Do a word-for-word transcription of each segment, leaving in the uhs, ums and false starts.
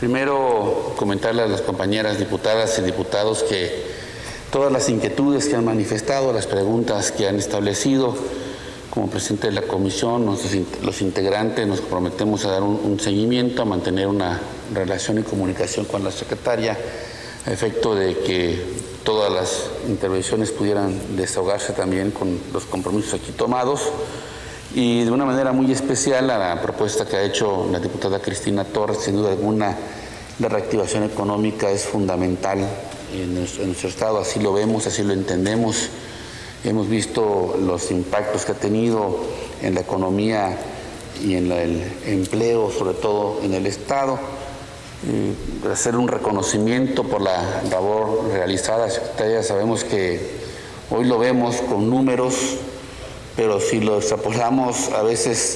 Primero, comentarle a las compañeras diputadas y diputados que todas las inquietudes que han manifestado, las preguntas que han establecido, como presidente de la comisión, los integrantes nos comprometemos a dar un, un seguimiento, a mantener una relación y comunicación con la secretaria, a efecto de que todas las intervenciones pudieran desahogarse también con los compromisos aquí tomados. Y de una manera muy especial a la propuesta que ha hecho la diputada Cristina Torres, sin duda alguna, la reactivación económica es fundamental en nuestro, en nuestro estado, así lo vemos, así lo entendemos. Hemos visto los impactos que ha tenido en la economía y en la, el empleo, sobre todo en el estado. Eh, hacer un reconocimiento por la labor realizada, secretaria, sabemos que hoy lo vemos con números, pero si lo extrapolamos a veces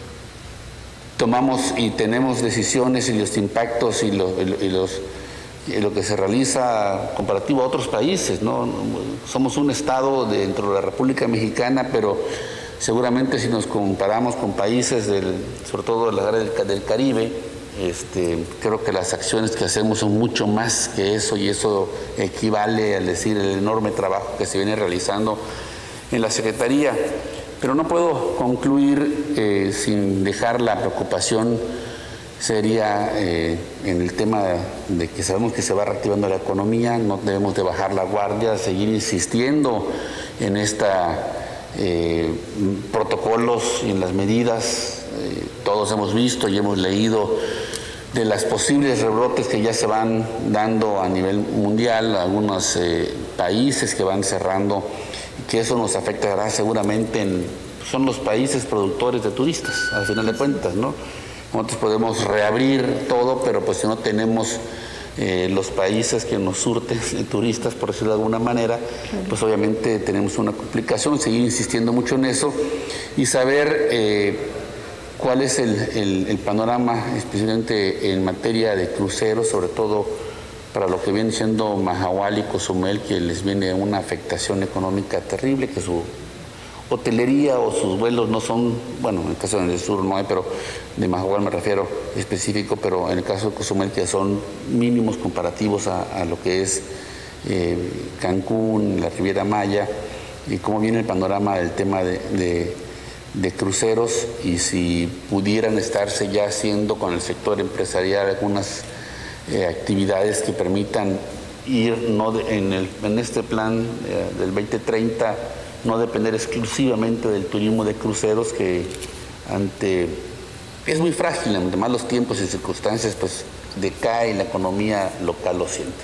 tomamos y tenemos decisiones y los impactos y, lo, y los y lo que se realiza comparativo a otros países, ¿no? Somos un estado dentro de la República Mexicana, pero seguramente si nos comparamos con países, del, sobre todo de la área del, del Caribe, este, creo que las acciones que hacemos son mucho más que eso, y eso equivale al decir el enorme trabajo que se viene realizando en la Secretaría. Pero no puedo concluir eh, sin dejar la preocupación seria eh, en el tema de que sabemos que se va reactivando la economía, no debemos de bajar la guardia, seguir insistiendo en estos eh, protocolos y en las medidas. Eh, todos hemos visto y hemos leído de las posibles rebrotes que ya se van dando a nivel mundial, algunos eh, países que van cerrando, que eso nos afectará seguramente en, son los países productores de turistas, al final de cuentas, ¿no? Nosotros podemos reabrir todo, pero pues si no tenemos eh, los países que nos surten de turistas, por decirlo de alguna manera, pues obviamente tenemos una complicación, seguir insistiendo mucho en eso y saber eh, cuál es el, el, el panorama, especialmente en materia de cruceros, sobre todo para lo que viene siendo Mahahual y Cozumel, que les viene una afectación económica terrible, que su hotelería o sus vuelos no son, bueno, en el caso del sur no hay, pero de Mahahual me refiero específico, pero en el caso de Cozumel que son mínimos comparativos a, a lo que es eh, Cancún, la Riviera Maya, y cómo viene el panorama del tema de, de, de cruceros, y si pudieran estarse ya haciendo con el sector empresarial algunas eh, actividades que permitan ir no de, en, el, en este plan eh, del veinte treinta, no depender exclusivamente del turismo de cruceros, que ante es muy frágil, ante malos tiempos y circunstancias, pues decae la economía local, lo siente.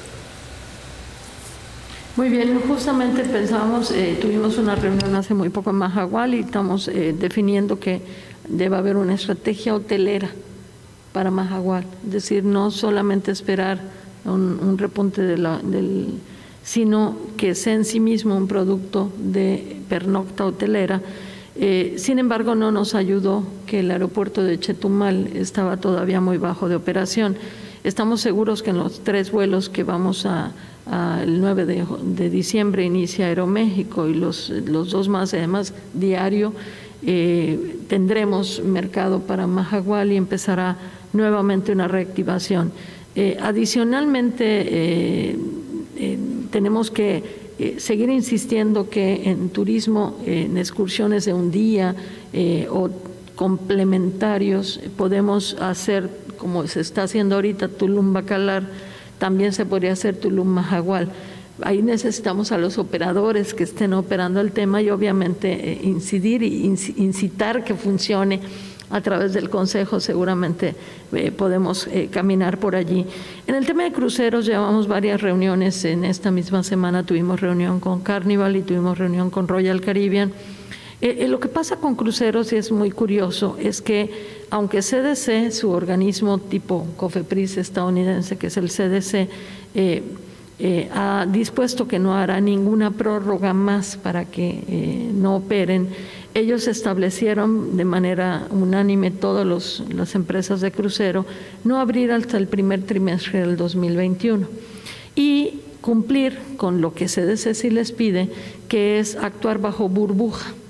Muy bien, justamente pensábamos, eh, tuvimos una reunión hace muy poco en Mahahual y estamos eh, definiendo que debe haber una estrategia hotelera para Mahahual, es decir, no solamente esperar un, un repunte de la, del sino que sea en sí mismo un producto de pernocta hotelera. Eh, sin embargo, no nos ayudó que el aeropuerto de Chetumal estaba todavía muy bajo de operación. Estamos seguros que en los tres vuelos que vamos a, a el nueve de diciembre inicia Aeroméxico y los, los dos más, además, diario, eh, tendremos mercado para Mahahual y empezará nuevamente una reactivación. Eh, adicionalmente, eh, eh, tenemos que eh, seguir insistiendo que en turismo, eh, en excursiones de un día eh, o complementarios, eh, podemos hacer, como se está haciendo ahorita, Tulum-Bacalar, también se podría hacer Tulum-Mahahual. Ahí necesitamos a los operadores que estén operando el tema y obviamente eh, incidir y incitar que funcione. A través del Consejo seguramente eh, podemos eh, caminar por allí. En el tema de cruceros llevamos varias reuniones. En esta misma semana tuvimos reunión con Carnival y tuvimos reunión con Royal Caribbean. Eh, eh, lo que pasa con cruceros, y es muy curioso, es que aunque C D C, su organismo tipo COFEPRIS estadounidense, que es el C D C, eh, eh, ha dispuesto que no hará ninguna prórroga más para que eh, no operen, ellos establecieron de manera unánime, todas los, las empresas de crucero, no abrir hasta el primer trimestre del dos mil veintiuno y cumplir con lo que C D C sí les pide, que es actuar bajo burbuja.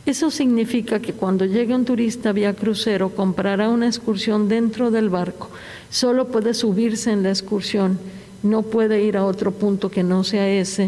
Eso significa que cuando llegue un turista vía crucero, comprará una excursión dentro del barco. Solo puede subirse en la excursión, no puede ir a otro punto que no sea ese.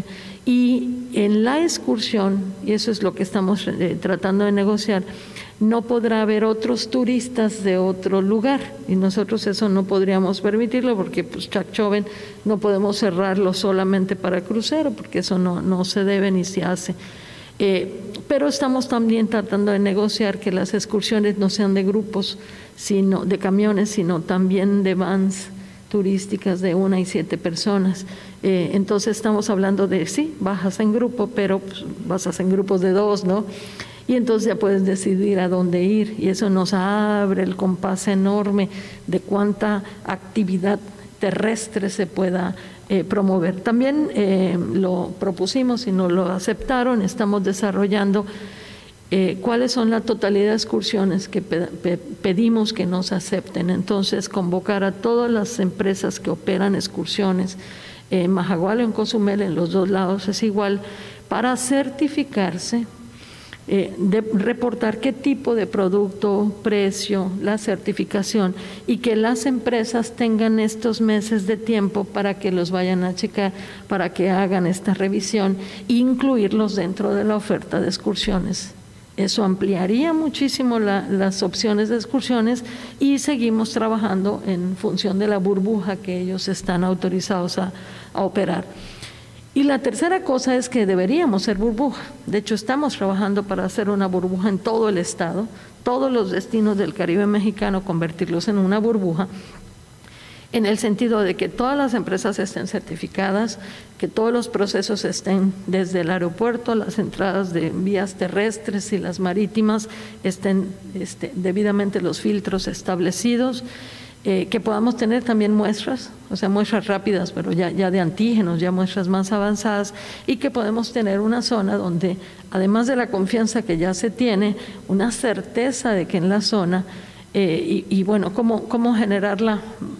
Y en la excursión, y eso es lo que estamos eh, tratando de negociar, no podrá haber otros turistas de otro lugar. Y nosotros eso no podríamos permitirlo porque pues Chacchoven no podemos cerrarlo solamente para crucero, porque eso no, no se debe ni se hace. Eh, pero estamos también tratando de negociar que las excursiones no sean de grupos, sino de camiones, sino también de vans turísticas de una y siete personas. Eh, entonces estamos hablando de, sí, bajas en grupo, pero pues, bajas en grupos de dos, ¿no? Y entonces ya puedes decidir a dónde ir, y eso nos abre el compás enorme de cuánta actividad terrestre se pueda eh, promover. También eh, lo propusimos y nos lo aceptaron, estamos desarrollando eh, cuáles son la totalidad de excursiones que pe pe pedimos que nos acepten. Entonces, convocar a todas las empresas que operan excursiones, en eh, Majagual o en Cozumel, en los dos lados es igual, para certificarse, Eh, de reportar qué tipo de producto, precio, la certificación, y que las empresas tengan estos meses de tiempo para que los vayan a checar, para que hagan esta revisión e incluirlos dentro de la oferta de excursiones. Eso ampliaría muchísimo la, las opciones de excursiones, y seguimos trabajando en función de la burbuja que ellos están autorizados a, a operar. Y la tercera cosa es que deberíamos ser burbuja. De hecho, estamos trabajando para hacer una burbuja en todo el estado, todos los destinos del Caribe mexicano, convertirlos en una burbuja, en el sentido de que todas las empresas estén certificadas, que todos los procesos estén desde el aeropuerto, las entradas de vías terrestres y las marítimas, estén este, debidamente los filtros establecidos, Eh, que podamos tener también muestras, o sea, muestras rápidas, pero ya, ya de antígenos, ya muestras más avanzadas, y que podemos tener una zona donde, además de la confianza que ya se tiene, una certeza de que en la zona, eh, y, y bueno, cómo, cómo generarla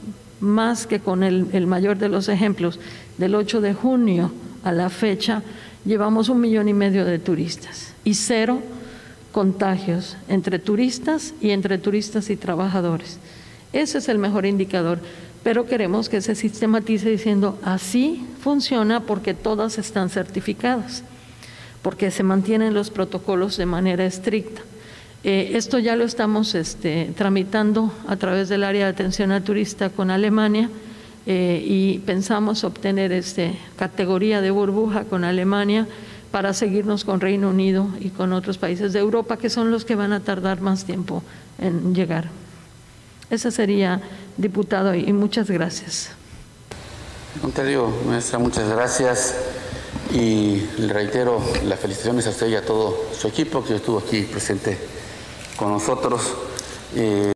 más que con el, el mayor de los ejemplos. Del ocho de junio a la fecha, llevamos un millón y medio de turistas y cero contagios entre turistas y entre turistas y trabajadores. Ese es el mejor indicador, pero queremos que se sistematice diciendo así funciona porque todas están certificadas, porque se mantienen los protocolos de manera estricta. Eh, esto ya lo estamos este, tramitando a través del área de atención al turista con Alemania, eh, y pensamos obtener este, categoría de burbuja con Alemania para seguirnos con Reino Unido y con otros países de Europa, que son los que van a tardar más tiempo en llegar. Esa sería, diputado, y muchas gracias. Al contrario, maestra, muchas gracias, y le reitero las felicitaciones a usted y a todo su equipo que estuvo aquí presente con nosotros. Eh,